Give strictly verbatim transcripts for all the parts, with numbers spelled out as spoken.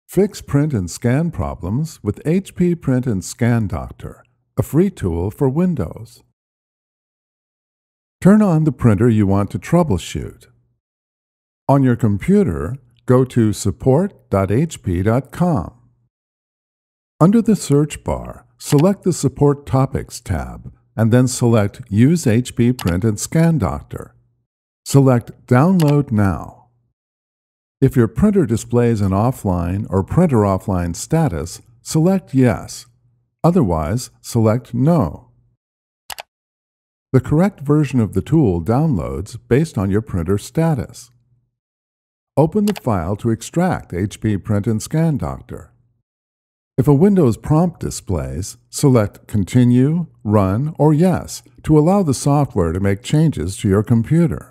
Fix print and scan problems with H P Print and Scan Doctor, a free tool for Windows. Turn on the printer you want to troubleshoot. On your computer, go to support dot h p dot com. Under the search bar, select the Support Topics tab, and then select Use H P Print and Scan Doctor. Select Download Now. If your printer displays an offline or printer offline status, select Yes. Otherwise, select No. The correct version of the tool downloads based on your printer status. Open the file to extract H P Print and Scan Doctor. If a Windows prompt displays, select Continue, Run, or Yes to allow the software to make changes to your computer.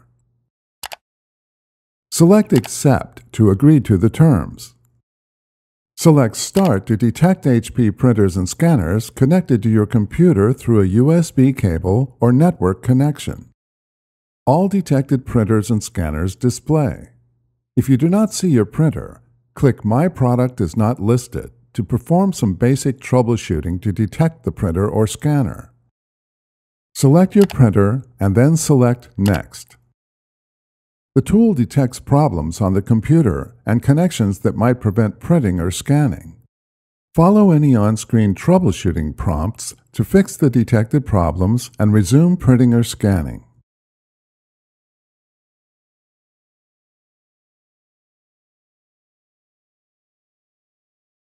Select Accept to agree to the terms. Select Start to detect H P printers and scanners connected to your computer through a U S B cable or network connection. All detected printers and scanners display. If you do not see your printer, click My Product is not listed to perform some basic troubleshooting to detect the printer or scanner. Select your printer and then select Next. The tool detects problems on the computer and connections that might prevent printing or scanning. Follow any on-screen troubleshooting prompts to fix the detected problems and resume printing or scanning.